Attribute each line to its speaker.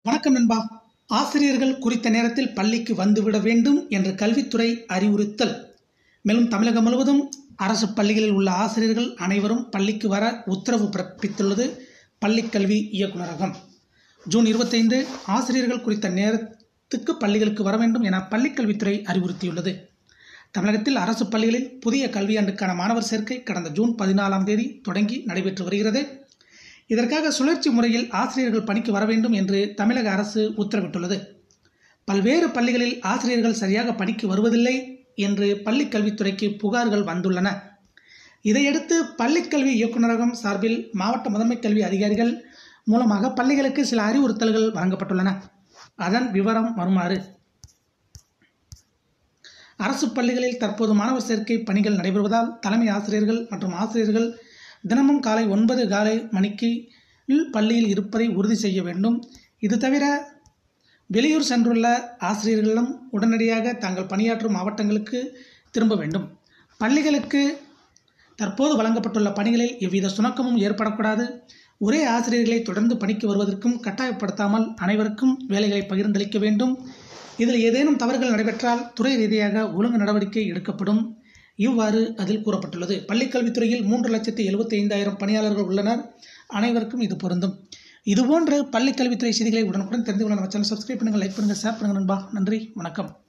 Speaker 1: வணக்கம் நண்பா. ஆசிரியர்கள் குறித்த நேரத்தில் பள்ளிக்கு வந்துவிட வேண்டும் என்று கல்வித்துறை அறிவுறுத்தல். மேலும் தமிழகம் முழுவதும் அரசு பள்ளிகளில் உள்ள ஆசிரியர்கள் அனைவரும் பள்ளிக்கு வர உத்தரவு பிறப்பித்துள்ளது பள்ளிக்கல்வி இயக்குநரகம். ஜூன் 25 ஆசிரியர்கள் குறித்த நேரத்துக்கு பள்ளிகளுக்கு வர வேண்டும் என பள்ளிக்கல்வித்துறை அறிவுறுத்தியுள்ளது. தமிழகத்தில் அரசு பள்ளிகளில் புதிய கல்வியாண்டுக்கான மாணவர் சேர்க்கை கடந்த ஜூன் 14 தொடங்கி நடைபெற்று வருகிறது. இதற்காக சுழற்சி முறையில் ஆசிரியர்கள் பணிக்கு வர வேண்டும் என்று தமிழக அரசு உத்தரவிட்டுள்ளது. பல்வேறு பள்ளிகளில் ஆசிரியர்கள் சரியாக பணிக்கு வருவதில்லை என்று பள்ளிக் கல்வித்துறைக்கு புகார்கள் வந்துள்ளன. இதையடுத்து பள்ளிக்கல்வி இயக்குநரகம் சார்பில் மாவட்ட முதன்மை கல்வி அதிகாரிகள் மூலமாக பள்ளிகளுக்கு சில அறிவுறுத்தல்கள் வழங்கப்பட்டுள்ளன. அதன் விவரம் வருமாறு. அரசு பள்ளிகளில் தற்போது மாணவர் சேர்க்கை பணிகள் நடைபெறுவதால் தலைமை ஆசிரியர்கள் மற்றும் ஆசிரியர்கள் தினமும் காலை 9 மணிக்கு பள்ளியில் இருப்பதை உறுதி செய்ய வேண்டும். இது தவிர வெளியூர் சென்றுள்ள ஆசிரியர்களும் உடனடியாக தாங்கள் பணியாற்றும் மாவட்டங்களுக்கு திரும்ப வேண்டும். பள்ளிகளுக்கு தற்போது வழங்கப்பட்டுள்ள பணிகளில் எவ்வித சுணக்கமும் ஏற்படக்கூடாது. ஒரே ஆசிரியர்களை தொடர்ந்து பணிக்கு வருவதற்கும் கட்டாயப்படுத்தாமல் அனைவருக்கும் வேலைகளை பகிர்ந்தளிக்க வேண்டும். இதில் ஏதேனும் தவறுகள் நடைபெற்றால் துறை ரீதியாக ஒழுங்கு நடவடிக்கை எடுக்கப்படும். இவ்வாறு அதில் கூறப்பட்டுள்ளது. பள்ளிக்கல்வித்துறையில் 3,75,000 பணியாளர்கள் உள்ளனர். அனைவருக்கும் இது பொருந்தும். இதுபோன்ற பள்ளிக்கல்வித்துறை செய்திகளை உடனுக்குடன் தெரிந்து கொள்ள நம்ம சேனல் சப்ஸ்கிரைப் பண்ணுங்கள், லைக் பண்ணுங்கள், ஷேர் பண்ணுங்கள் நண்பா. நன்றி, வணக்கம்.